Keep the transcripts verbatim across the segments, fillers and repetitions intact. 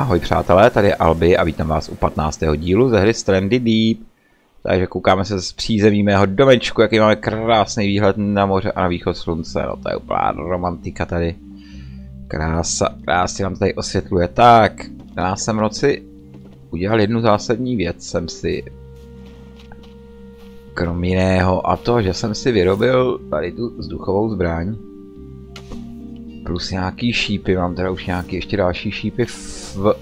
Ahoj přátelé, tady je Albi a vítám vás u patnáctého dílu ze hry Stranded Deep. Takže koukáme se z přízemí mého domečku, jaký máme krásný výhled na moře a na východ slunce. No to je úplná romantika tady. Krása, krásně nám tady osvětluje. Tak, já jsem v noci udělal jednu zásadní věc, jsem si krom jiného a to, že jsem si vyrobil tady tu vzduchovou zbraň. Plus nějaký šípy, mám teda už nějaký ještě další šípy v, v,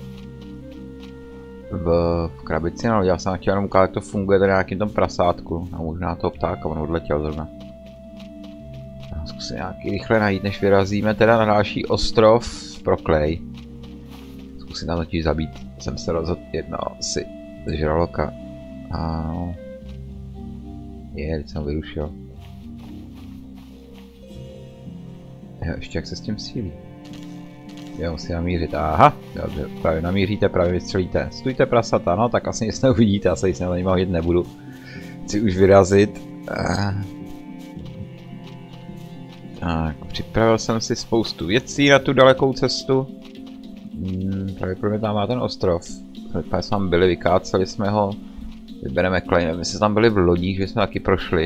v krabici, no já jsem chtěl jenom ukázat, jak to funguje tady na nějakým tom prasátku. A možná toho ptáka, on odletěl zrovna. Já zkusím nějaký rychle najít, než vyrazíme teda na další ostrov pro klej. Zkusím tam totiž zabít, jsem se rozhodl jedno si z žraloka. Ano. Je, teď jsem vyrušil. Jo, ještě jak se s tím sílí. Jo, musím namířit. Aha, dobře, právě namíříte, právě vystřelíte. Stůjte prasata, no tak asi nic neuvidíte, já se nic na něj hodit nebudu. Chci už vyrazit. Tak, připravil jsem si spoustu věcí na tu dalekou cestu. Hmm, právě pro mě tam má ten ostrov. Právě jsme tam byli, vykáceli jsme ho. Vybereme klej, nevím, jestli tam byli v lodích, že jsme taky prošli.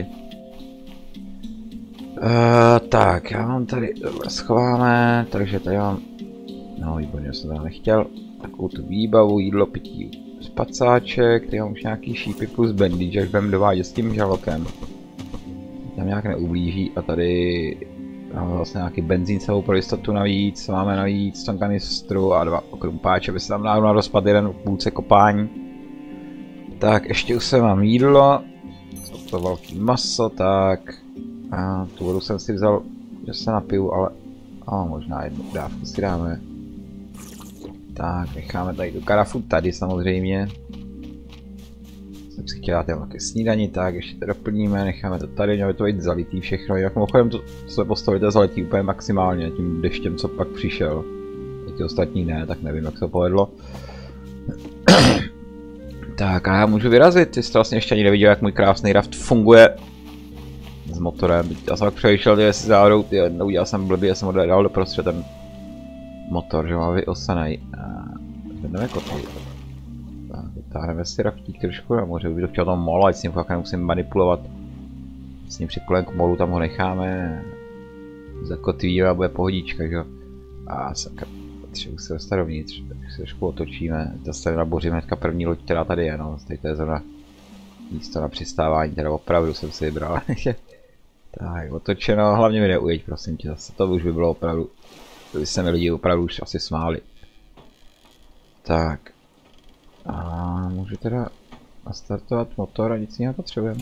Uh, tak, já mám tady, tohle schováme, takže tady mám, no výborně, jsem tady nechtěl, takovou tu výbavu, jídlo, pití, spacáček, tady mám už nějaký šípy plus bandage, až budeme dovádět s tím žralokem. Tam nějak neublíží a tady máme vlastně nějaký benzín celou pro jistotu navíc, máme navíc tam kanistru a dva okrumpáče, aby se tam náhodou rozpadl jeden v půlce kopání. Tak, ještě už se mám jídlo, to velký maso, tak. A tu vodu jsem si vzal, že se napiju, ale a možná jednu dávku si dáme. Tak, necháme tady tu karafu tady samozřejmě. Jsem si chtěl dát nějaké snídani, tak ještě to doplníme, necháme to tady, mělo by to být zalitý všechno, jinak mimochodem to se postavit to zalitý úplně maximálně tím deštěm, co pak přišel. Ty ostatní ne, tak nevím, jak se to povedlo. Tak a já můžu vyrazit, ty jsi to vlastně ještě ani neviděl, jak můj krásný raft funguje. S motorem, já jsem tak přemýšlel, jestli záhodou, neudělal jsem blbě, já jsem ho dal doprostřed ten motor, že má vyosanej. Jdeme koty. Tak, vytáhneme si raftík trošku na moře, bych to chtěl tam molo, ať s ním fakt nemusím manipulovat. S ním připojím k molu, tam ho necháme. Zakotvíme a bude pohodička, že jo. A sakra, potřebuji se dostat dovnitř, tak se trošku otočíme. Zase naboříme hnedka první loď, která tady je, no. Tady to je zrovna místo na přistávání, teda opravdu jsem si vybral. Tak, otočeno, hlavně mi neujeď, prosím tě, zase to už by bylo opravdu, to by se mi lidi opravdu už asi smáli. Tak. A můžu teda nastartovat motor a nic jiného potřebujeme.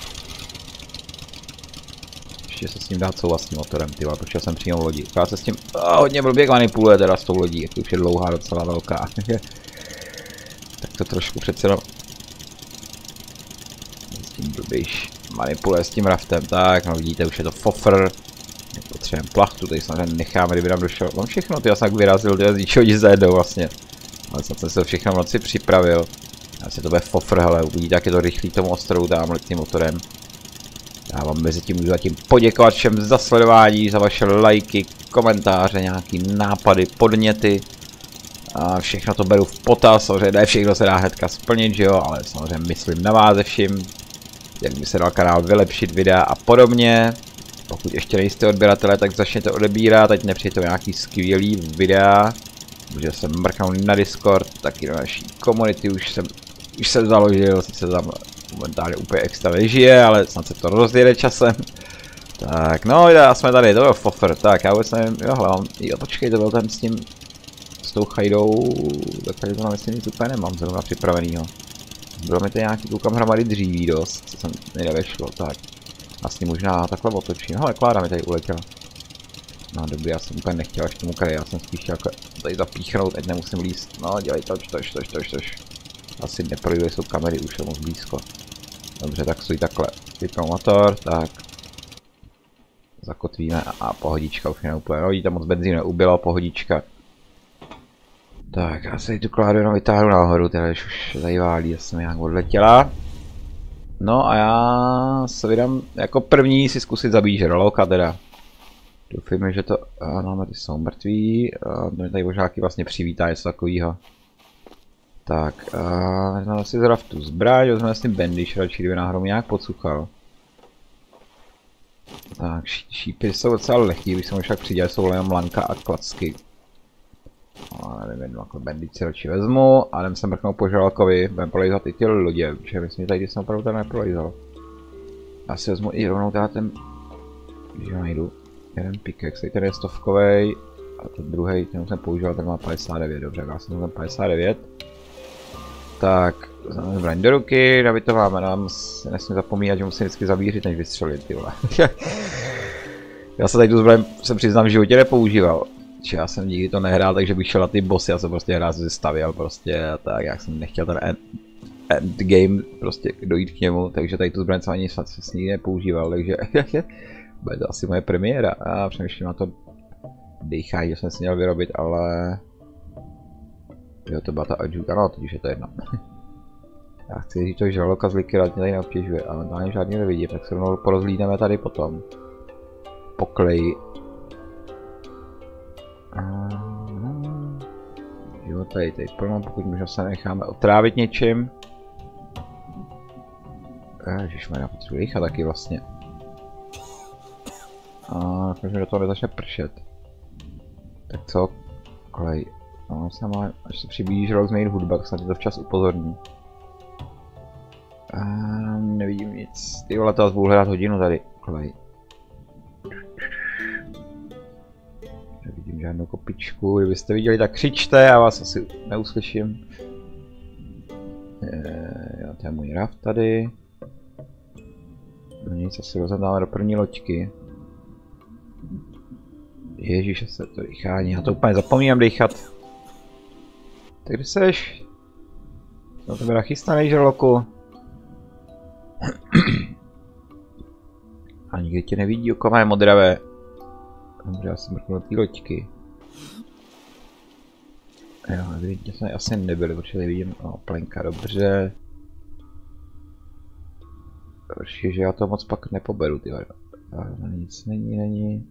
Ještě se s ním dát souhlasným motorem, ty vole, protože jsem přímo v lodi. Já se s tím oh, hodně blbě manipuluje teda s tou lodí, jak už je dlouhá, docela velká. Tak to trošku přece no. S tím blbějš manipuluje s tím raftem, tak no vidíte, už je to fofr. Potřebujeme plachtu, tady samozřejmě necháme, kdyby nám došel. Mám všechno, ty já jsem tak vyrazil, ty z ničeho nic zajedou vlastně. Ale snad jsem se všechno v noci připravil. Asi to bude fofr, hele, uvidíte, jak je to rychlý tomu ostrovu, dámhle tím motorem. Já vám mezi tím můžu zatím poděkovat všem za sledování, za vaše lajky, komentáře, nějaký nápady, podněty. A všechno to beru v potaz, samozřejmě ne všechno se dá hnedka splnit, že jo, ale samozřejmě myslím na vás ze vším. Jak by se dal kanál vylepšit, videa a podobně. Pokud ještě nejste odběratelé, tak začněte odebírat, ať nepřijde nějaký skvělý videa. Můžete se mrknout na Discord, taky do naší komunity už jsem, už jsem založil, sice tam momentálně úplně extra nežije, ale snad se to rozjede časem. Tak, no já jsme tady, to byl fofr, tak já vůbec nevím, jo hlavám, jo počkej, to byl ten s tím, s tou chajdou, tak tady to na myslím nic úplně nemám zrovna připravenýho. Bylo mi to nějaký, koukám hromady dříví dost, co jsem nejde vešlo, tak. Vlastně možná takhle otočím, hele Klára mi tady uletěla. No dobrý, já jsem úplně nechtěl až tomu kraji, já jsem spíš chtěl tady zapíchnout, ať nemusím líst. No dělej toč, toč, toč, toč, toč. Asi neprojdu, jsou kamery už moc blízko. Dobře, tak stojí takhle. Vypnu motor, tak. Zakotvíme a pohodička už je úplně, no vidíte, moc benzínu neubylo, pohodička. Tak, já se tu Kláru jenom vytáhnu nahoru, teda když už tady válí, já jsem nějak odletěla. No a já se vydám jako první si zkusit zabít žraloka teda. Doufujeme, že to, ano, ty jsou mrtví, a mě tady možná vlastně přivítá něco takového. Tak, a vezmeme si z raftu zbraň, vezmeme si bandiš, radši kdyby náhodou nějak podsuchal. Tak, ší, šípy jsou docela lehký, když jsem však přidělal, jsou jenom lanka a klacky. A nevím, jednu jako bandič si radši vezmu, a jdem se mrknout po žralokovi, budeme prolejzat i ty lodě, protože myslím, že tady jsem opravdu tady neprolejzal. Já si vezmu i rovnou teda ten, když ho najdu, jeden pickaxe, ten je stovkovej, a ten druhý, ten jsem používal, tak má padesát devět, dobře, já jsem tam padesát devět. Tak, vezmeme zbraň do ruky, David to máme, nám nesmím zapomínat, že musím vždycky zavířit, než vystřelit, ty vole. Já se tady tu zbraň, se přiznám, v životě nepoužíval. Či já jsem nikdy to nehrál, takže bych šel na ty bossy, já jsem prostě hrál se stavěl prostě a tak, jak jsem nechtěl ten end, endgame prostě dojít k němu, takže tady tu zbraň jsem ani snad se nikdy nepoužíval, takže bude to asi moje premiéra a přemýšlím na to dýchání, že jsem si měl vyrobit, ale jo, to byla ta adjuta, no, teď už je to jedno. Já chci říct, že žraloka z likvidát mě tady neobtěžuje, ale tam žádný nevidím, tak se rovnou porozhlídneme tady potom. Poklej. Jo, tady, tady plno, pokud možná se necháme otrávit něčím. Ježišmarja, potřebuji dýchat taky vlastně. A když mi do toho nezačne pršet. Tak co? Kolej. No, se má, až se přiblíží žralok změnit hudba, tak snad je to včas upozorní. A nevidím nic. Ty vole, to budu hledat hodinu tady. Kolej. Nevidím žádnou kopičku, kdybyste viděli, tak křičte, já vás asi neuslyším. E, jo, to je můj raft tady. No nic, asi rozhledáme do první loďky. Ježíš, se to dýchání, já to úplně zapomínám dýchat. Tak kde seš? Jsem na tebe nachystanej, žraloku. A nikdy tě nevidí, oko má je modravé. Dobře, já si mrknu na ty loďky. Jo, evidentně jsme asi nebyli, protože tady vidím, no, plenka, dobře. Určitě, že já to moc pak nepoberu, ty vole. Nic není, není.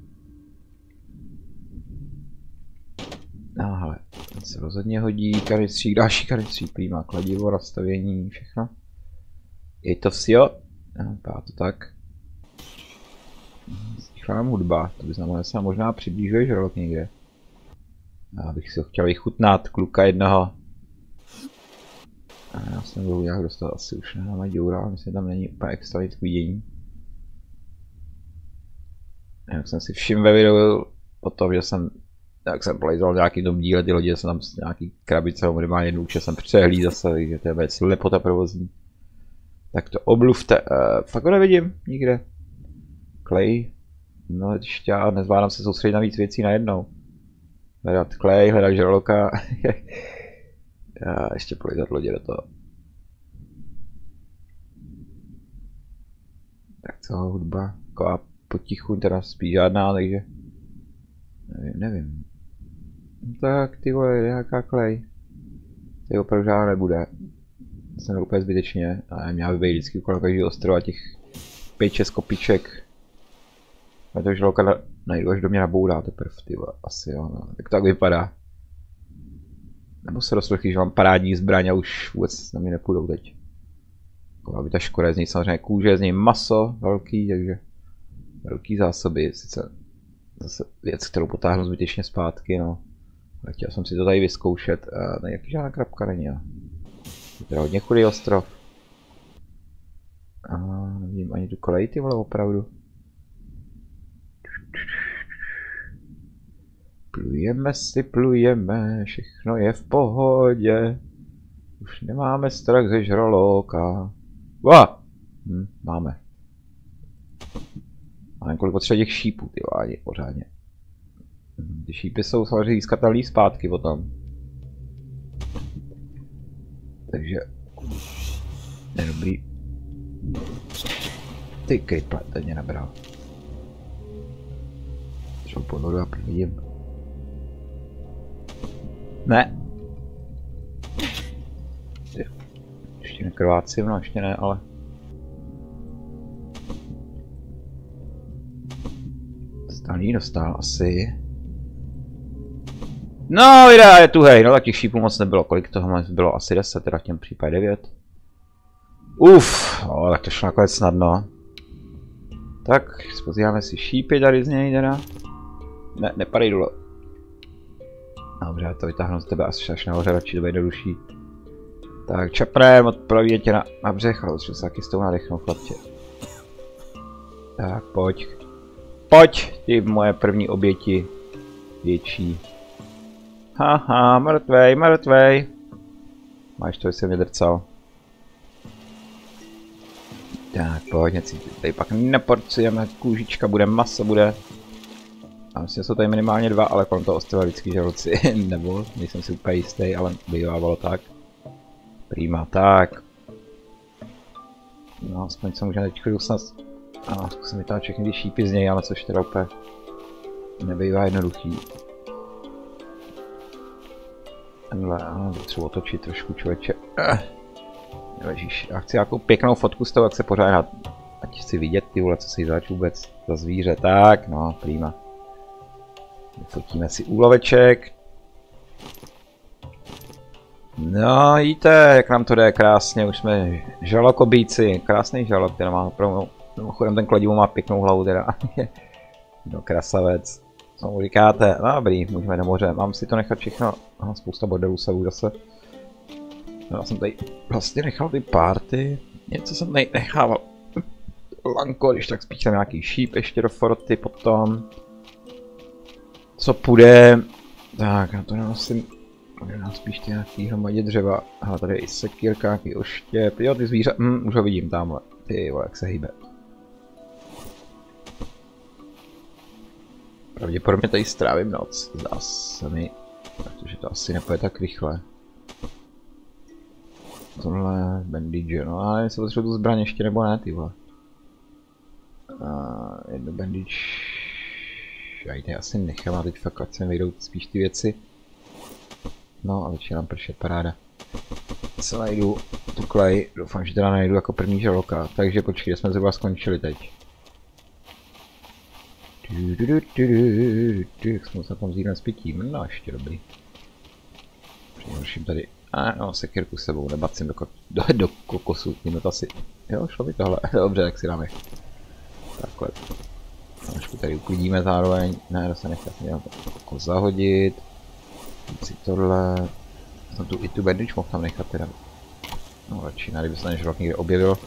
No hele, ten se rozhodně hodí, kanicřík, další kanicřík, prý má kladivo, nastavění, všechno. Je to vsio? No, vypadá to tak. Slyšela nám hudba, to by znamená, že se možná přiblížuje žralok někde. Já bych si ho chtěl vychutnat, kluka jednoho. A já jsem byl nějak dostat, asi už nemáme děura, myslím, že tam není úplně extra nic k vidění. Jak jsem si všiml ve videu, potom, že jsem, jak jsem plejzal nějaký tom díle, ty lodě, jsem tam nějaký krabice, minimálně jednou úče jsem přehlíd zase, takže to je věc lepota provozní. Tak to obluvte, uh, fakt ho nevidím, nikde. Klej, no ještě já nezvládám se soustředit na víc věcí najednou. Hledat klej, hledat žraloka. Já ještě plejzat lodě do toho. Tak co, hudba, taková potichu, teda spíš žádná, takže nevím, nevím. Tak ty vole, nějaká klej. Tady opravdu žádná nebude. Jsem úplně zbytečně, a měla by být vždycky kolem každého ostrova těch pět šest kopiček. A to žraloka najdu, až do mě nabourá teprve, ty vole, asi jo, no. Tak to tak vypadá. Nebo se rozslechlí, že mám parádní zbraň a už vůbec na mě nepůjdou teď. Aby ta škoda je z něj samozřejmě kůže, je z něj maso velký, takže velký zásoby, sice zase věc, kterou potáhnu zbytečně zpátky, no. Ale chtěl jsem si to tady vyzkoušet a nějaký žádná krabka není, jo. Je to hodně chudý ostrov. A nevidím ani tu kolej, ty vole, opravdu. Plujeme si, plujeme, všechno je v pohodě. Už nemáme strach ze žraloka. Uá! Hm, máme. Máme kolik potřeba těch šípů, ty vádi, pořádně. Ty šípy jsou samozřejmě získatelný zpátky potom. Takže... je dobrý. Ty kryple, ten mě nabral. Šel pod vodu a vidím. Ne. Ještě nekrvácím, no ještě ne, ale... Dostal, dostal asi. No, videa je tu hej, no tak těch šípů moc nebylo, kolik toho bylo, asi deset, teda v těm případě devět. Uf, no, tak to šlo nakonec snadno. Tak, spozíváme si šípy tady z něj teda. Ne, nepadej dole. Dobře, to vytáhnu z tebe asi až nahoře, radši to bude jednodušší. Tak, čapnem, odpraví tě na, na břeh, ale třeba se taky s tou nadechnout, chlapče. Tak, pojď. Pojď, ty moje první oběti. Větší. Haha, mrtvej, mrtvej. Máš to, jsem mě drcal. Tak, pojď, necítit. Tady pak neporcujeme, kůžička bude, maso bude. A myslím, že jsou tady minimálně dva, ale kolem toho ostrova vždycky žaludci. Nebo, nejsem si úplně jistý, ale bývávalo tak. Prima, tak. No, aspoň se můžeme teď chvíli snad... Ano, zkusím vytáhat všechny ty šípy z něj, ale což teda úplně nebývá jednoduchý. Tenhle, ano, potřebuji otočit trošku, člověče. Ježiš, já chci nějakou pěknou fotku z toho, jak se pořád, ať chci vidět ty vole, co si zač vůbec za zvíře. Tak, no, prima. Fotíme si úloveček. No, víte, jak nám to jde krásně, už jsme žalokobíci, krásný žalok, teda má opravdu, mimochodem ten kladivo má pěknou hlavu teda, no krasavec, co mu říkáte, no dobrý, můžeme do moře, mám si to nechat všechno, aha, spousta bordelů sebou zase. No, já jsem tady vlastně nechal ty party, něco jsem tady nechával, lanko, když tak spíš tam nějaký šíp ještě do forty potom. Co půjde, tak já to nenosím. Možná spíš ty nějaký hromadě dřeva. Aha, tady je i sekírka, nějaký oštěp. Jo, ty zvíře, hm, už ho vidím tamhle. Ty vole, jak se hýbe. Pravděpodobně tady strávím noc, zdá se mi. Protože to asi nepůjde tak rychle. Tohle bandage, no ale jestli potřebuji tu zbraň ještě nebo ne, ty vole. Uh, jedno bandage... Já ji asi nechám a teď fakt ať se vyjdou spíš ty věci. No a začíná nám pršet, paráda. Co najdu? Tu klej, doufám, že teda najdu jako první žraloka. Takže počkej, kde jsme zhruba skončili teď. Jak jsme se tam zjídem s pitím, no ještě dobrý. Přijím tady, a no, sekirku s sebou, nebacím do, ko do, do kokosu, tím to asi, jo, šlo by tohle, dobře, tak si dáme. Takhle. Trošku tady uklidíme zároveň, ne, to se nechat nějak jako zahodit. Si tohle, no tu i tu bandage mohl tam nechat teda. No radši ne, kdyby se ten žralok někde objevil.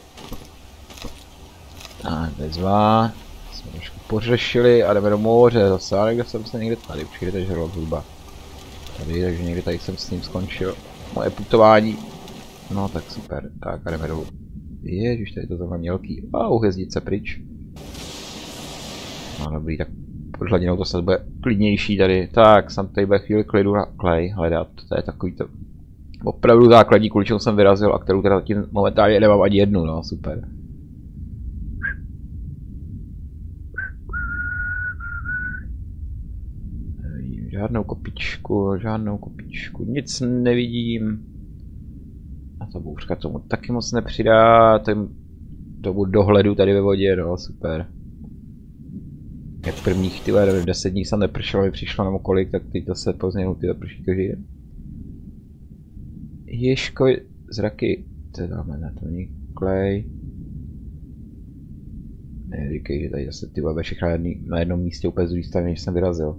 Tak, bezva. Jsme trošku pořešili a jdeme do moře zase, ale kde jsem se někde tady, už jde ten žralok zhruba. Tady, takže někde tady jsem s ním skončil moje putování. No tak super, tak a jdeme dolů. Ježiš, tady to zrovna mělký. A oh, hvězdice pryč. No dobrý, tak pod hladinou to se bude klidnější tady. Tak, jsem tady bude chvíli klidu na klej hledat. To je takový to opravdu základní, kvůli čemu jsem vyrazil a kterou teda tím momentálně nemám ani jednu, no super. Nevidím žádnou kopičku, žádnou kopičku, nic nevidím. A ta bouřka tomu taky moc nepřidá, tím tomu dohledu tady ve vodě, no super. Jak prvních tyhle deset dní jsem nepršelo, mi přišlo nebo kolik, tak teď to se později ty prší každý den. Ježko, zraky, to dáme na to není klej. Neříkej, že tady zase ty bude všechno na jednom místě úplně z druhé strany, než jsem vyrazil.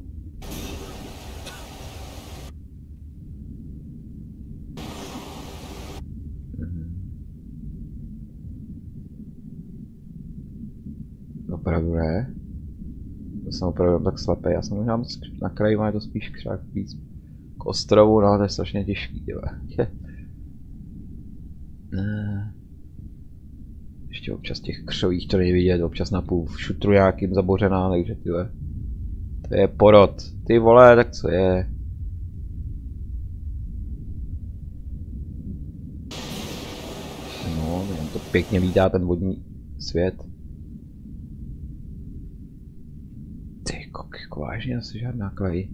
Opravdu ne. To jsem opravdu tak slepý, já jsem možná moc na kraji, má to spíš křák víc k ostrovu, no to je strašně těžký, tyhle. Ne. Ještě občas těch křových to není vidět, občas na půl v šutru nějakým zabořená, takže tyhle. To je porod, ty vole, tak co je? No, to pěkně vítá ten vodní svět. Jako vážně asi žádná klej.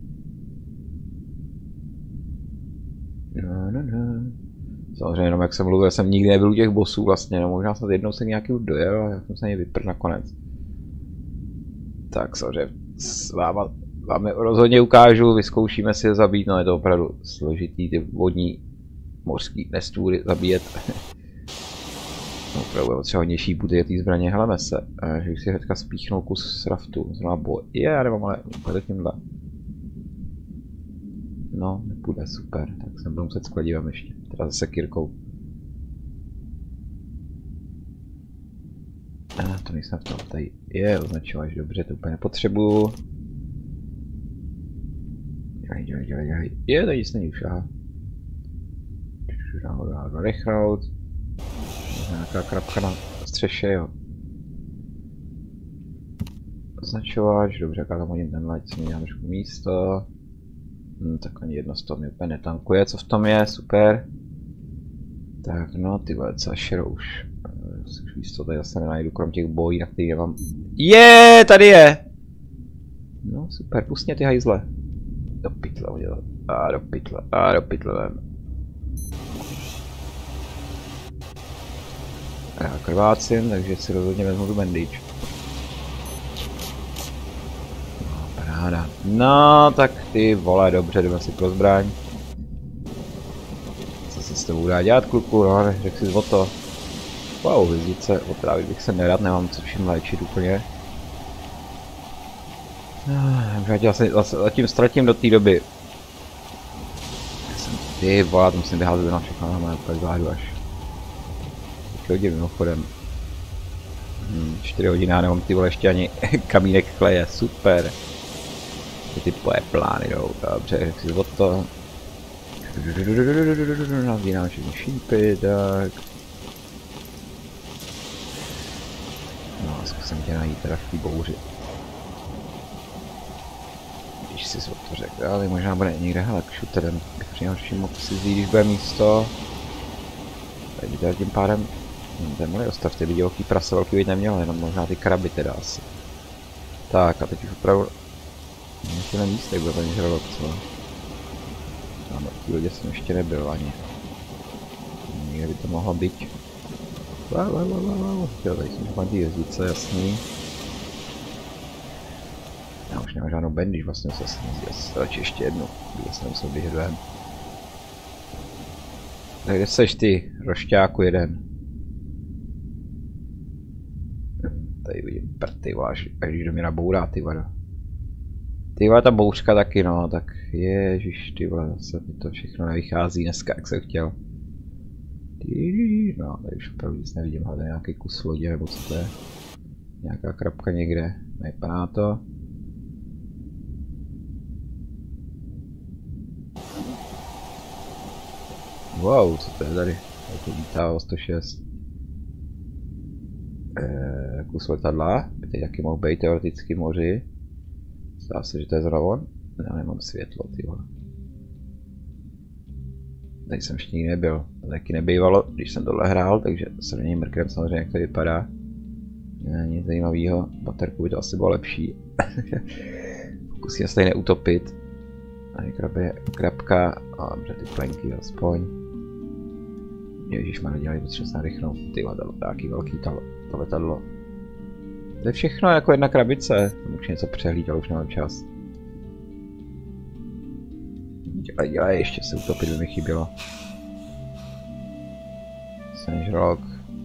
No, no, no. Samozřejmě jenom jak jsem mluvil, jsem nikdy nebyl u těch bossů vlastně, no možná snad jednou jsem nějaký už dojel, ale já jsem se něj vypr nakonec. Tak samozřejmě s váma vám je rozhodně ukážu, vyzkoušíme si je zabít, no je to opravdu složitý, ty vodní mořský nestvůry zabíjet. No, opravdu je potřeba hodnější bude té zbraně, heleme se, že bych si hnedka spíchnul kus raftu, znamená boj, je, já nemám, ale půjde tímhle. No, nepůjde, super, tak jsem budu muset s kladivem ještě, teda zase kirkou. A to nejsem v tom, tady je označováš, dobře, to úplně nepotřebuju. Dělej, dělej, dělej, dělej, je, tady nic není už, aha. Rychnout. Nějaká krapka na střeše, jo. Označováš, dobře, jak tam hodím ten light, co mi dělám trošku místo. Hm, tak ani jedno z toho mě úplně netankuje, co v tom je, super. Tak no, ty vole, co šero už. Už místo tady zase nenajdu, krom těch bojí, na kterých mám. Je, tady je! No super, pust mě ty hajzle. Do pytle udělat. A do pytle, a do pytle. Já krvácím, takže si rozhodně vezmu tu bandage. No, paráda. No, tak ty vole, dobře, jdeme si pro zbraň. Co se s tebou dá dělat, kluku, no, řekl si o to. Wow, hvězdice, otrávit bych se nerad, nemám co všim léčit úplně. Já se zatím ztratím do té doby. Ty vole, to musím vyházet na všechno, na moje zádu až. Hodin mimochodem. Hmm, čtyři hodiny, já nemám ty vole ještě ani kamínek chleje, super. Ty tvoje plány jdou, dobře, jak si od to. Nazbírám všechny šípy, tak. No, zkusím tě najít teda v té bouři. Když jsi to řekl, ale možná bude někde, hele, k shooterem bych přinejmenším mohl si vzít, když bude místo. Takže teda tím pádem, hm, ten mohli ostav, ty divoký prase velký být neměl, jenom možná ty kraby teda asi. Tak a teď už opravdu, ještě na místech byl ten žralok, co? Na mrtvý lodě jsem ještě nebyl ani. Někde by to mohlo být. Wow, wow, wow, wow. Jo, tady jsem mám ty hvězdice, jasný. Já už nemám žádnou bandage, vlastně se snizí, radši ještě jednu, kdyby se nemusel běžet ven. Tak kde seš ty, rošťáku jeden? Tady vidím prty, váš, až když do mě nabourá, ty vado. Ty vole, ta bouřka taky no, tak ježiš, ty vole, zase mi to všechno nevychází dneska, jak jsem chtěl. No, tady už opravdu nic nevidím, hlavně nějaký kus lodě, nebo co to je. Nějaká krapka někde, nevypadá to. Wow, co to je tady? Tady to lítá o sto šest. Eee, kus letadla, by tady taky mohl být teoreticky moři. Zdá se, že to je zrovna on. Já nemám světlo, ty vole. Tady jsem ještě nikdy nebyl, to taky nebývalo, když jsem tohle hrál, takže se do něj mrkrem samozřejmě, jak to vypadá. Nic zajímavého, baterku by to asi bylo lepší. Pokusím se tady neutopit. Tady krabě, krabka, a dobře, ty plenky aspoň. Ježišmarja, dělají potřeba se narychnout, ty vole, taky velký to, to letadlo. To je všechno jako jedna krabice, tam už něco přehlíd, ale už nemám čas. Dělej, dělej, ještě se utopit by mi chybělo. Jsem žralok.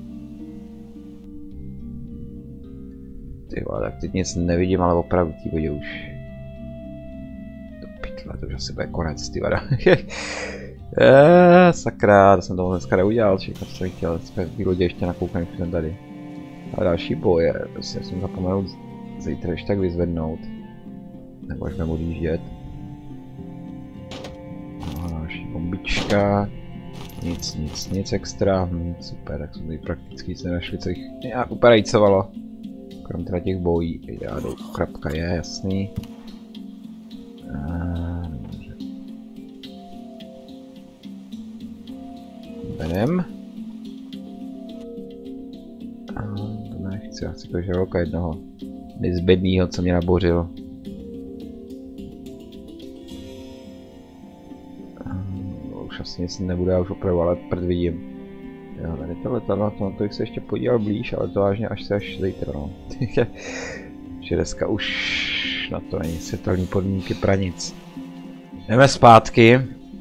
Ty vole, tak teď nic nevidím, ale opravdu v té vodě už. Do pytle, to už asi bude konec, ty vada. Eee, sakra, to jsem toho dneska neudělal, všechno co jsem chtěl, jsme v té lodě ještě nakoukám, když jsem tady. A další boje, prostě jsem zapomněl zítra ještě tak vyzvednout. Nebo až budeme odjíždět. No, další bombička. Nic, nic, nic extra, hm, super, tak jsme tady prakticky se našli, co jich nějak uparajcovalo. Krom teda těch bojí, já jdu, krapka je, jasný. A, dobře. Berem. A, to nechci, já chci toho žraloka jednoho nezbednýho, co mě nabořil. Už asi nic nebude, já už opravdu, ale prd vidím. Jo, tady to letadlo, to, to bych se ještě podíval blíž, ale to vážně až se až zítra, no. Že dneska už už na to není světelný podmínky pranic. Jdeme zpátky.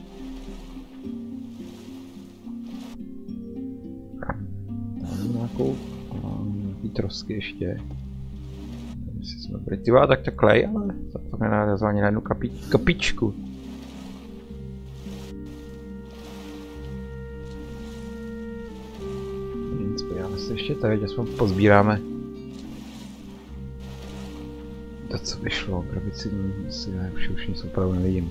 Tam nějakou, nějaký trosky ještě. Jestli jsme byli, ty vole, tak to klej, ale to fakt nenarazil ani na jednu kapi, kapičku. Nic, podíváme se ještě tady, aspoň pozbíráme. To, co vyšlo, krabici, si já už, už nic opravdu nevidím.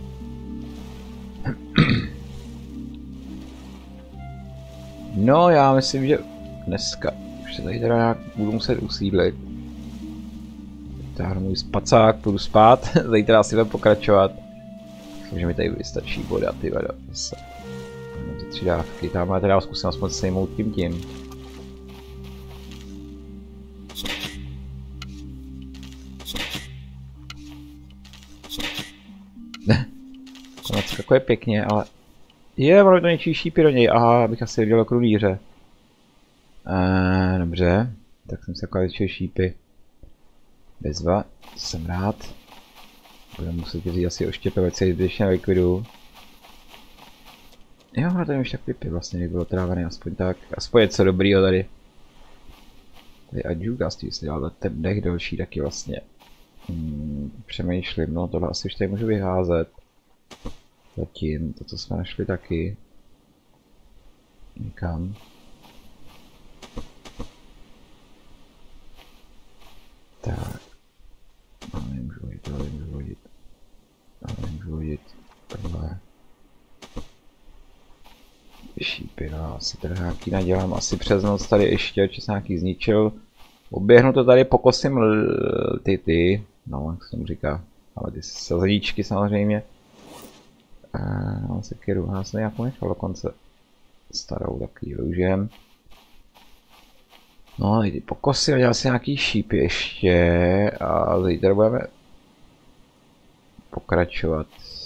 No, já myslím, že dneska už se tady teda nějak budu muset usídlit. Táhnu můj spacák, půjdu spát, zítra asi budeme pokračovat. Myslím, že mi tady vystačí voda, ty vado, zase. Mám ty tři dávky, tam já teda zkusím aspoň sejmout tím tím. Konec kako je pěkně, ale... Je, ono to něčí šípy do něj, aha, abych asi viděl krunýře. Eee, dobře, tak jsem se jako větší šípy. Bezva, jsem rád. Budeme muset vzít asi oštěpovat celý zbytečně likvidu. Jo, no to je už tak vypě vlastně, kdyby bylo trávený, aspoň tak. Aspoň něco dobrýho tady. Tady a Džugast, jestli dál ten dech delší taky vlastně. Hmm, přemýšlím, no tohle asi už tady můžu vyházet. Zatím, to co jsme našli taky. Někam. Tak. Ale nemůžu hodit, ale nemůžu hodit. Ale nemůžu hodit. Tohle. Šípy, no asi teda nějaký nadělám asi přes noc tady ještě, či se nějaký zničil. Oběhnu to tady, pokosím ty ty, no jak se tomu říká, ale ty sazadíčky samozřejmě. Mám sekiru, já jsem nějakou nechal dokonce starou takový využijem. No a ty pokosil, dělal si nějaký šípy ještě a zítra budeme pokračovat.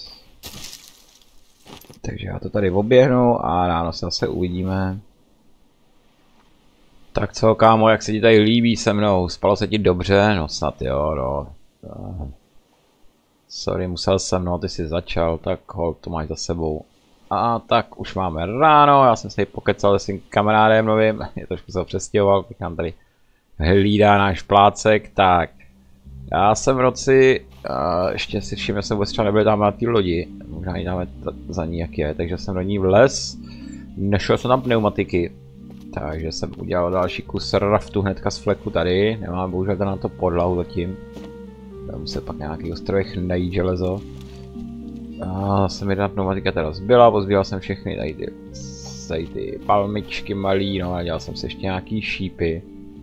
Takže já to tady oběhnu a ráno se zase uvidíme. Tak co, kámo, jak se ti tady líbí se mnou? Spalo se ti dobře? No snad jo, no. Sorry, musel jsem, no, ty jsi začal, tak hold, to máš za sebou. A tak, už máme ráno, já jsem se tady pokecal s tím kamarádem novým, je trošku se ho přestěhoval, teď nám tady hlídá náš plácek, tak. Já jsem v noci, uh, ještě si všiml, že jsem vůbec třeba nebyl tam na té lodi, možná ji dáme za ní jak je, takže jsem do ní vlez, nešel jsem tam pneumatiky. Takže jsem udělal další kus raftu hnedka z fleku tady, nemám bohužel na to podlahu zatím. Budu muset pak na nějakých ostrovech najít železo. A zase mi jedna pneumatika teda zbyla, pozbíral jsem všechny tady ty, tady ty palmičky malý, no a dělal jsem si ještě nějaký šípy.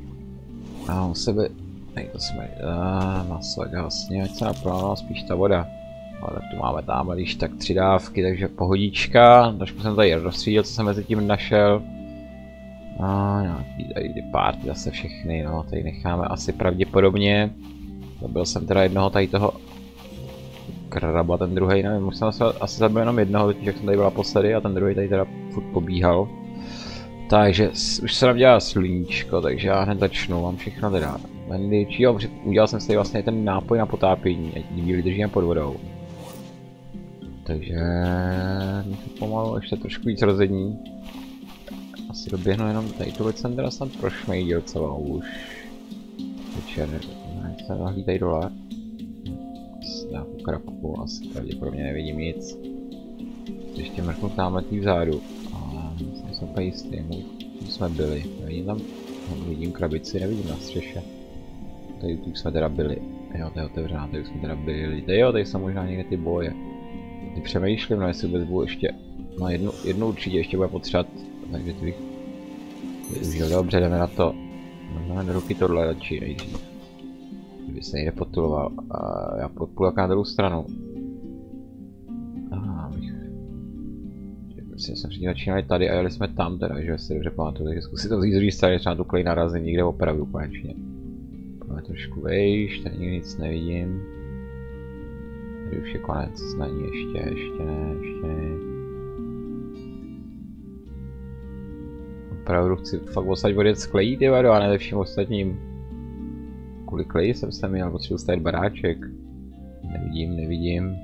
A u sebe, tady to jsme, a maso, jasně, ať se naplno, spíš ta voda. Ale tak tu máme tam, když tak tři dávky, takže pohodička, trošku jsem tady rozstřídil, co jsem mezi tím našel. A nějaký tady ty párty zase všechny, no, tady necháme asi pravděpodobně. Zabil jsem teda jednoho tady toho kraba, ten druhý, nevím, už jsem asi, asi zabil jenom jednoho, totiž jak jsem tady byla posledy a ten druhý tady teda furt pobíhal. Takže už se nám dělá sluníčko, takže já hned začnu, mám všechno teda. Bandič, jo, udělal jsem si tady vlastně ten nápoj na potápění, ať díly držíme pod vodou. Takže mi to pomalu ještě trošku víc rozední. Asi doběhnu jenom tady tuhle jsem teda snad prošmejdil celou už. Večer, ne, se nahlí tady dole. S nějakou krapku, asi pravděpodobně nevidím nic. Ještě mrknu tamhle tý vzadu. Ale jsem úplně jistý, tu jsme byli. Nevidím tam, no, vidím krabici, nevidím na střeše. Tady tu jsme teda byli. Jo, to je otevřená, tady jsme teda byli. Tady jo, tady jsou možná někde ty boje. Ty přemýšlím, no jestli vůbec budu ještě, no jednu, jednu určitě ještě bude potřebovat. Takže ty bych využil, dobře, jdeme na to. Máme do ruky tohle radši nejdřív. Kdyby se někde potuloval. A já podpůl jak na druhou stranu. Aha, bych... Prostě jsme všichni začínali tady a jeli jsme tam teda, že si dobře pamatuju, takže zkusit to vzít z druhé strany, třeba tu klej narazím někde opravdu konečně. Pojďme trošku vejš, tady nikdy nic nevidím. Tady už je konec, na ní ještě, ještě ne, ještě ne. Opravdu chci fakt odsaď odjet z klejí, ty vado, a ne všem ostatním. Kvůli kleji jsem se měl, potřebuji stavit baráček. Nevidím, nevidím.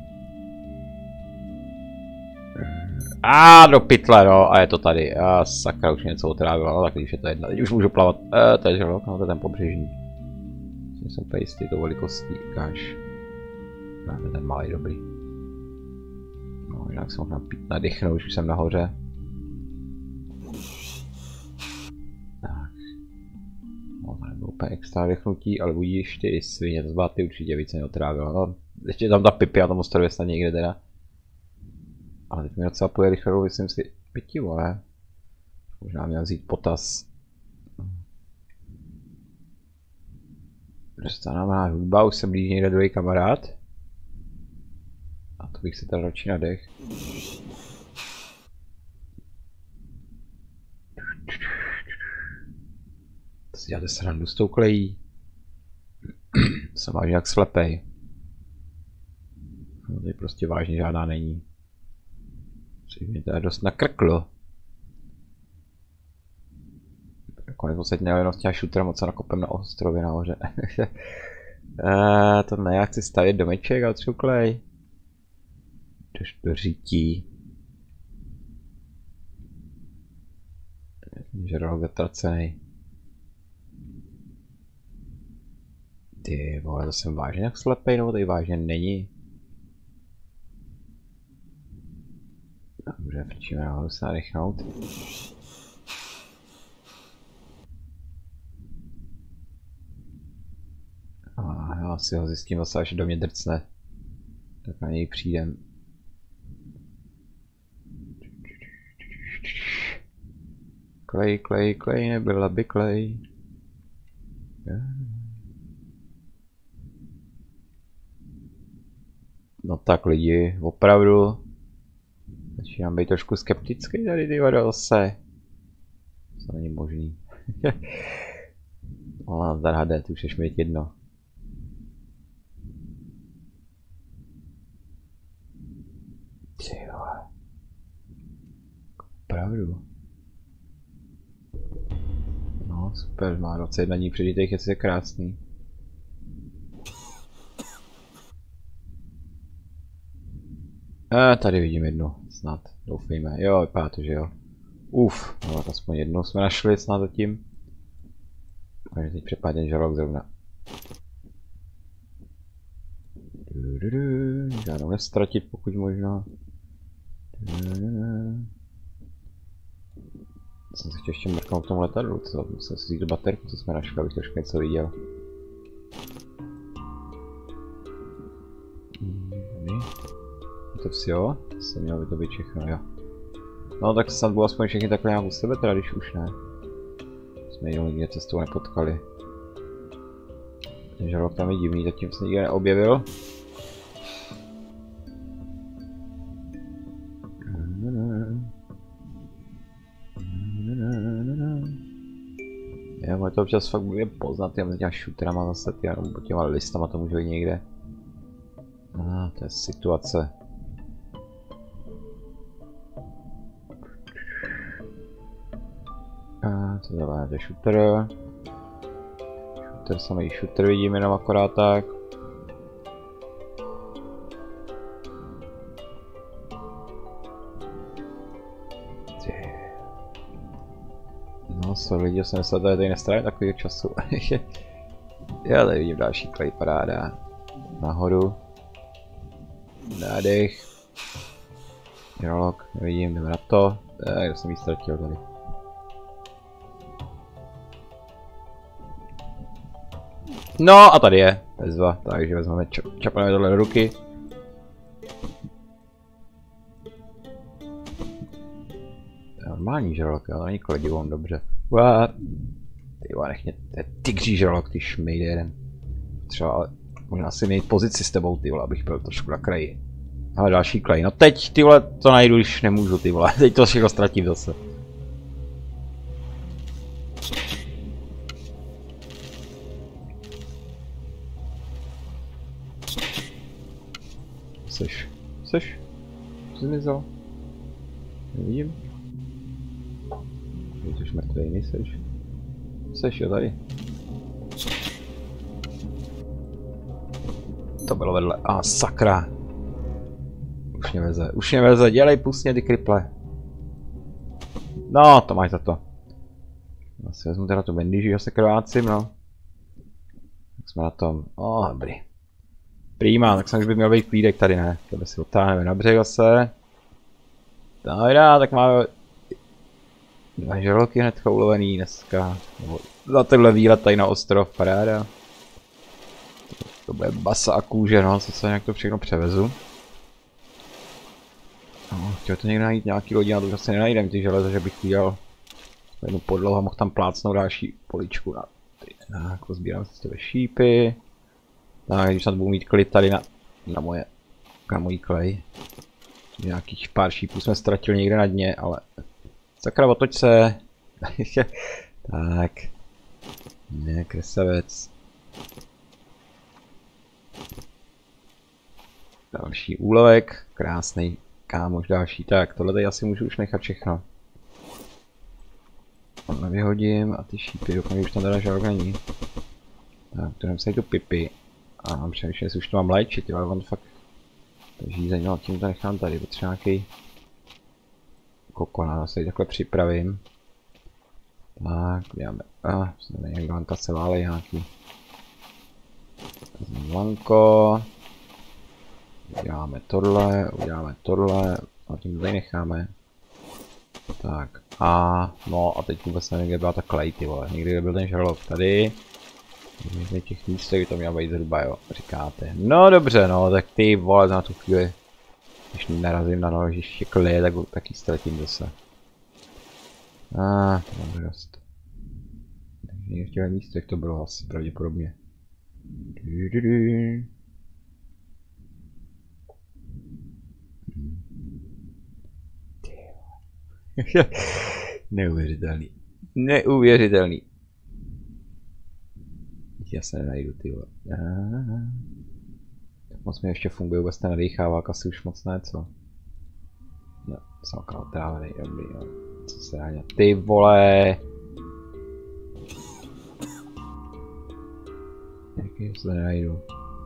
A do pytle, no, a je to tady. A sakra, už něco otrávilo, no tak když je to jedna, teď už můžu plavat. E, to je žralok, no to je ten pobřežní. Jsem úplně jistý tou velikostí, ukáž. Máme ten malý dobrý. No, nějak se mohl napít, nadechnout, už jsem nahoře. Tak. No, to nebylo úplně extra dechnutí, ale budíš ty svině, to zbáty určitě více neotrávilo. No, ještě tam ta Pipy na tom ostrově snad někde teda. Ale teď mi docela půjde rychle, myslím si, pěti, vole. Možná měl vzít potaz. Dostanová hudba, už se blíží někde druhý kamarád. A to bych se teda radši nadech. To si děláte srandu s tou klejí. To jsem vážně jak slepej. No, tady prostě vážně žádná není. Což mě teda dost nakrklo. Konec podstatě nejel jenom s těma shooterem, moc se nakopem na ostrově nahoře. eee, to ne, já chci stavět domeček a třu klej. Jdeš do řítí. Žralok zatracený. Ty vole, to jsem vážně jak slepej, nebo tady vážně není. Dobře, frčíme nahoru se nadechnout. A já si ho zjistím zase, až do mě drcne. Tak na něj přijdem. Klej, klej, klej, nebyla by klej. No tak lidi, opravdu. Začínám být trošku skeptický tady, ty vado, zase. To není možný. Ale nazdar H D, ty už jsi mi jedno. Ty vole. Opravdu. No super, má dvacet jedna dní přežitých, je krásný. A tady vidím jednu, snad, doufejme, jo, vypadá to, že jo. Uf, no aspoň jednou jsme našli snad zatím. Takže teď přepadne žralok zrovna. Žádnou nestratit, pokud možno. Jsem se chtěl ještě mrknout k tomu letadlu, co musím si vzít do baterku, co jsme našli, abych trošku něco viděl. To vsi jo, to se mělo by to být všechno, jo. No tak snad bylo aspoň všechny takhle nějak u sebe, teda když už ne. Jsme jenom nikde cestou nepotkali. Ten žralok tam je divný, zatím se nikde neobjevil. Já můžu to občas fakt bude poznat, já těma shooterama zase, ty, nebo těma listama to může být někde. Ah, to je situace. A co to je shooter. Shooter, samý shooter vidím jenom akorát tak. No sorry lidi, jsem myslel, že tady nestrávím takového času. Já tady vidím další klej, paráda. Nahoru. Nádech. Žralok, nevidím, jdeme na to. Tak, já jsem jí ztratil tady. No a tady je bezva, takže vezmeme čapneme tohle do ruky. Normální žralok, ale není kladivom, dobře. Uá. Ty vole, nech mě, to je tygří žralok, ty šmejde jeden. Třeba ale možná si mít pozici s tebou, ty vole, abych byl trošku na kraji. Ale další klej, no teď ty vole to najdu, když nemůžu, ty vole, teď to všechno ztratím zase. Seš, seš, co jsi mi vzal? Nevidím. Ty jsi mrtvej, nejseš. Seš jo tady. To bylo vedle. A sakra. Už mě veze, už mě veze, dělej pusně ty kriple. No, to máš za to. Asi vezmu teda tu bandy, že se krvácím, no. Tak jsme na tom. O, oh, dobrý. Prýma, tak jsem už by měl být klídek tady, ne? Tebe si otáhneme na břeh zase. Dobrá, tak máme dva žraloky hnedka ulovený dneska. Nebo za tenhle výlet tady na ostrov, paráda. To, to bude basa a kůže, no, co se nějak to všechno převezu. No, chtěl to někde najít nějaký lodi, a to už asi nenajdem ty železo, že bych udělal jednu podlahu a mohl tam plácnout další poličku na ty. Tak, pozbírám si z tebe šípy. Tak, když snad budu mít klid tady na, na moje, na můj klej. Nějakých pár šípů jsme ztratili někde na dně, ale sakra, otoč se. Tak. Ne, kresavec. Další úlovek, krásný kámoš další. Tak, tohle tady asi můžu už nechat všechno. Tohle vyhodím a ty šípy, doufám, už tam teda žádok není. Tak, to jdem se tu pipy. A mám přemýšlel, jestli už to mám léčit, ale on fakt žízeň, no tím to nechám tady, potřeba nějaký kokona, zase takhle připravím. Tak, uděláme, ah, nějaký lanka se válej nějaký. Vezmeme lanko. Uděláme tohle, uděláme tohle, a tím to tady necháme. Tak, a no a teď vůbec nevím, kde byla ta klej, ty vole, někdy byl ten žralok tady. V těch místech to mělo být zhruba, jo, říkáte. No dobře, no, tak ty vole, na tu chvíli, když narazím na nožiště klije, tak taky ztratím zase. A, ah, to mám dost. Takže v těch místech to bylo asi pravděpodobně. Du, du, du. Neuvěřitelný. Neuvěřitelný. Já se nenajdu, ty vole. Moc mi ještě funguje, vůbec ten nadýchávák, asi už moc ne, co? No, celkem otrávený, dobrý, jo. Co se dá dělat? Ty vole! Jaký se nenajdu?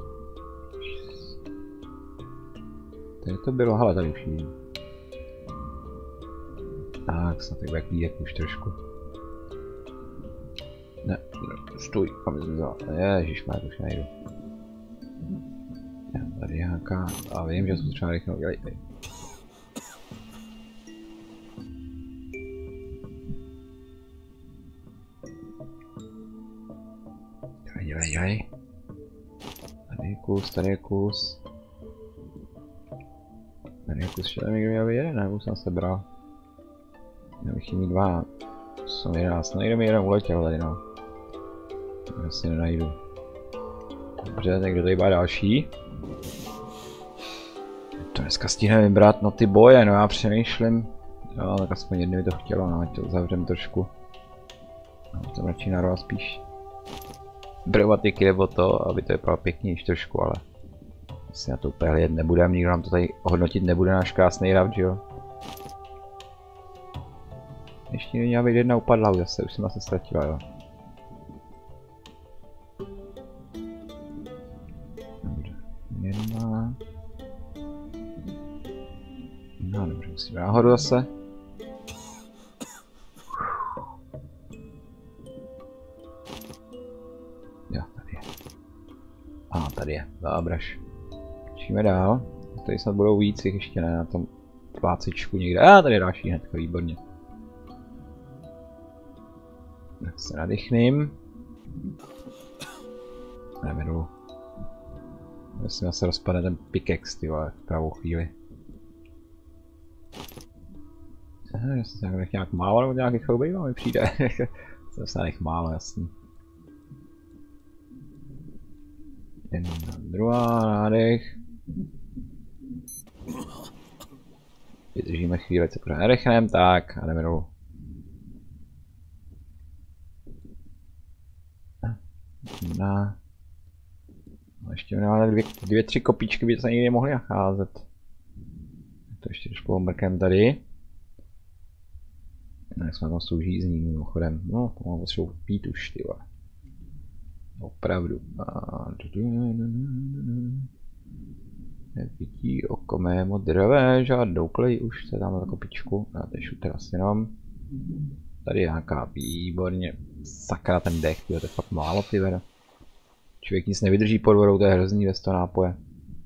Tady to bylo, hele, tady už vidím. Tak, snad tak bude klídek už trošku. Ne, ne, stůj, kam jsem vzal. Ježišmar, už najdu. Já tady nějaká, a vím, že jsem třeba rychle udělej. Dělej, dělej, dělej. Tady je kus, tady je kus. Tady je kus, že tam někdo měl být jeden, nebo jsem sebral. Měl bych jim mít dva. Jsem jedenáct, nejde mi jeden uletěl tady, no. Vlastně nenajdu. Dobře, tak kdo tady má další? To dneska stihneme vybrat, no ty boje, no já přemýšlím. Jo, tak aspoň jedny by to chtělo, no ať to uzavřem trošku. No, to radši narval spíš brvatiky nebo to, aby to vypadalo pěknější trošku, ale asi na to úplně hledět nebudem, nikdo nám to tady hodnotit nebude, náš krásný raft, že jo? Ještě měla být jedna upadla, zase už jsem se ztratila, jo. Dobře, jedna. No dobře, musíme nahoru zase. Jo, tady je. A tady je, dobraž. Číme dál. Tady snad budou víc, jich ještě ne na tom plácičku někde. A tady je další hnedka, výborně. Tak se nadechním. Jdeme dolů. Myslím, že se rozpadne ten pickaxe, ty vole, v pravou chvíli. Aha, já jsem se nějak málo, nebo nějakých choubejů mi přijde. Jsem se nech málo, jasný. Jedna, druhá, nádech. Vydržíme chvíli, co pro nedechneme, tak a jdeme dolů. Na. No ještě máme dvě, dvě, tři kopíčky, by se nikdy mohly nacházet. To ještě trošku omrkem tady. No, jak jsme tam soužízní mimochodem. No, to mám potřebu pít už, ty vole. Opravdu. A... Nevidí oko mé modravé, žádnou klej už se tam na kopičku. Já teď šuter asi jenom. Tady je nějaká, výborně. Sakra ten dech, to je fakt málo, ty veda. Člověk nic nevydrží pod vodou, to je hrozný bez toho nápoje.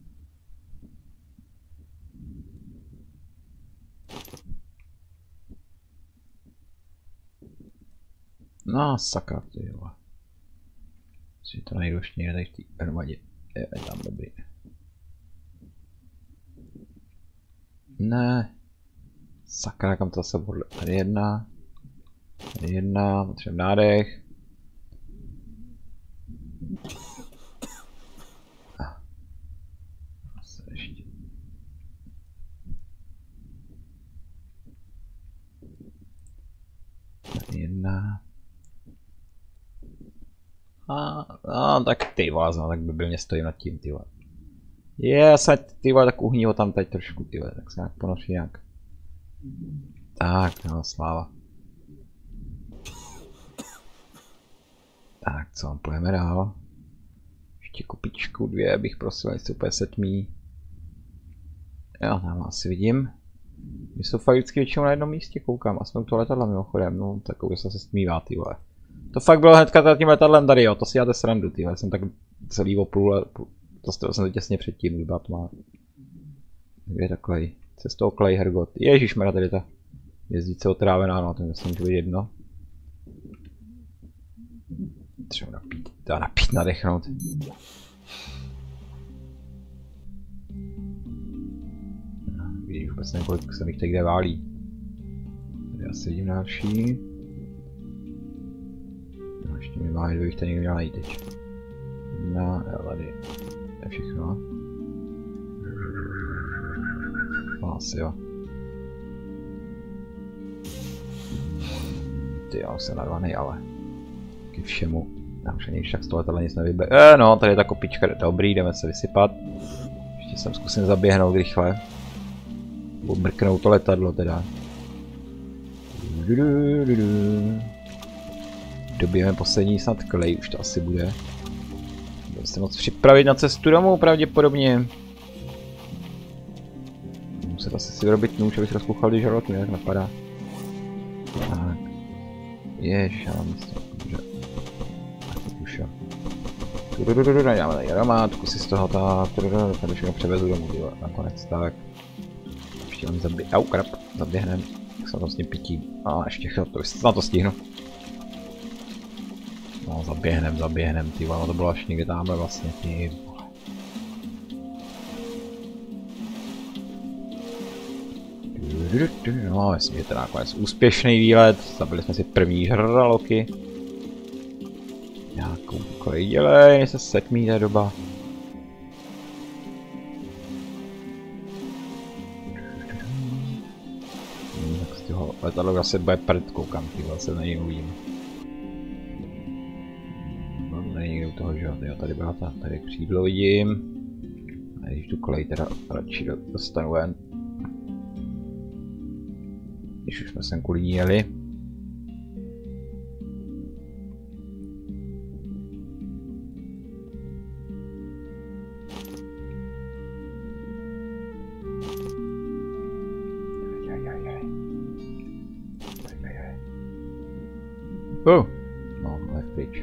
No sakra, ty vole. Si to najdu ještě někde tady v té hromadě. Je, je tam dobrý. Ne. Sakra, kam to zase podle. Tady jedna. Tady jedna, potřebujeme nádech. Ah. Zase ještě. Tady jedna. A, a tak ty vole, no, tak by byl mě stojím nad tím, ty vole. Je, se ty vole, tak uhní ho tam teď trošku, ty vole, tak se nějak ponoří nějak. Tak, no, sláva. Tak, co, půjdeme dál. Ještě kupičku dvě bych prosil, jestli úplně setmí. Jo, tam asi vidím. My jsou fakt vždycky většinou na jednom místě, koukám, a jsme u toho letadla mimochodem, no, takový se stmívá, ty vole. To fakt bylo hnedka tím letadlem tady, jo, to si játe srandu, ty vole, jsem tak celý oplul, to stalo jsem to těsně předtím, už byla tma. Kde je takový, cestou klej Hergot, ježišmarja, tady ta jezdíce otrávená, no, to mi se může být jedno. Třeba napít, dá napít, nadechnout. No, vidíš vůbec nevím, kolik se mi teď kde válí. Tady asi vidím další. No, ještě mi má, kdybych tady někdo měl najít teď. Jedna, jo, tady. To je všechno. No, asi jo. Ty jo, jsem narvanej, ale ke všemu. Já už ani však z toho letadla nic nevybere. Eh, no, tady je ta kopička, dobrý, jdeme se vysypat. Ještě jsem zkusím zaběhnout rychle. Mrknout to letadlo teda. Dobijeme poslední snad klej, už to asi bude. Budeme se moc připravit na cestu domů pravděpodobně. Muset asi si vyrobit nůž, abych rozpuchal, když žraloky, jak napadá. Tak. Jež, já mám místo, dobře. Tak to už jo. Dáme tady aromátku si z toho, tak, tady všechno převezu domů, nakonec, tak. Ještě on zabě... Au, krap, zaběhnem. Tak se to s tím pitím. A ještě chvilku, to snad to stihnu. No, zaběhnem, zaběhnem, ty vole, to bylo až někde tamhle vlastně, ty vole. No, myslím, že to je nakonec úspěšný výlet, zabili jsme si první žraloky. Nějakou kolej dělej, než se setmí ta doba. Hmm, tak z toho letadlo zase bude prd, koukám, ty vole, se na něj uvidím. No, tady někde u toho, že jo, tady byla ta, tady křídlo vidím. A když tu kolej teda radši dostanu ven. Když už jsme sem kvůli ní jeli. Oh, no, ale pryč.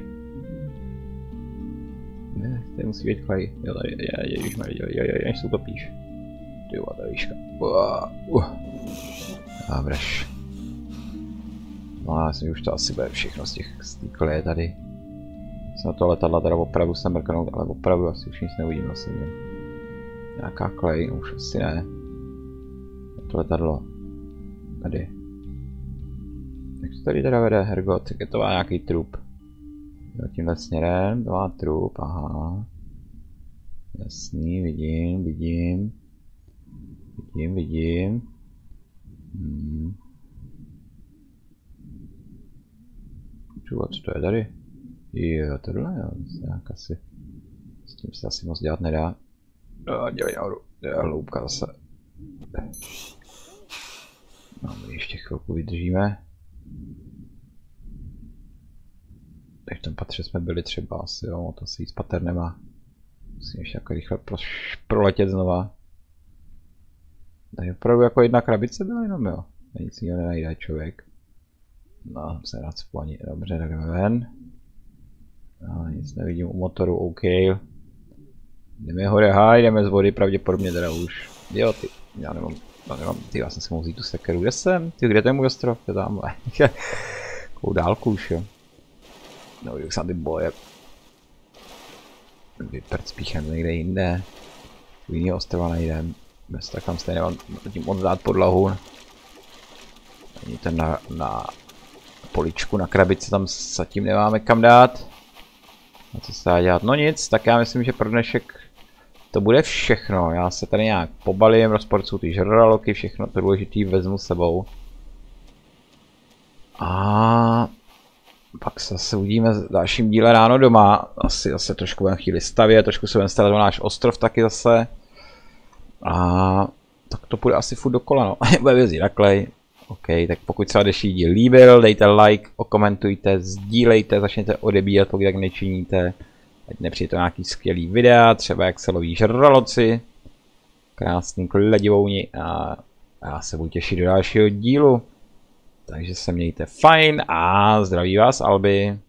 Ne, tady musí být klej. Jo, tady, je, je, už mě viděl, jo, jo, než se utopíš. Ty jo, ta výška. Uh, uh. Dobreš. No já myslím, že už to asi bude všechno z těch z té kleje tady. Jsem na to letadla teda opravdu se mrknout, ale opravdu asi už nic neuvidím vlastně. Nějaká klej, no už asi ne. To letadlo. Tady. Jak to tady teda vede Hergot, tak je to má nějaký trup. Jo, tímhle směrem, to má trup, aha. Jasný, vidím, vidím. Vidím, vidím. Hmm. Čuva, co to je tady? Jo, tohle jo, nějak asi. S tím se asi moc dělat nedá. No, dělej nahoru, je hloubka zase. No, my ještě chvilku vydržíme. Tak v tom patře jsme byli třeba asi, jo, to asi víc pater nemá. Musím ještě jako rychle pro, proletět znova. Tady opravdu jako jedna krabice byla jenom, jo. Nic jiného nenajde člověk. No, se nacpu ani. Dobře, tak jdeme ven. No, nic nevidím u motoru, OK. Jdeme hore, haj, jdeme z vody, pravděpodobně teda už. Jo, ty, já nemám, já nemám, ty, já jsem si mohl vzít tu sekeru, kde jsem? Ty, kde je ten můj ostrov? Je tamhle. Takovou dálku už, jo. No, jak jsem ty boje. Vyprt spíchem někde jinde. Tu jiného ostrova nejdem. Bez tak tam stejně mám tím oddát podlahu. Ani ten na, na poličku, na krabici tam zatím nemáme kam dát. A co se dá dělat? No nic, tak já myslím, že pro dnešek to bude všechno. Já se tady nějak pobalím, rozporcuju ty žraloky, všechno to důležitý vezmu s sebou. A pak se zase uvidíme v dalším díle ráno doma. Asi zase trošku budeme chvíli stavět, trošku se budeme starat o náš ostrov taky zase. A tak to půjde asi furt dokola, no. Bude jezdit taklej. OK, tak pokud se vám dnešní díl líbil, dejte like, okomentujte, sdílejte, začněte odebírat, pokud tak nečiníte. Ať nepřijde nějaký skvělý videa, třeba jak se loví žraloci. Krásný kladivouni a já se budu těšit do dalšího dílu. Takže se mějte fajn a zdraví vás Albi.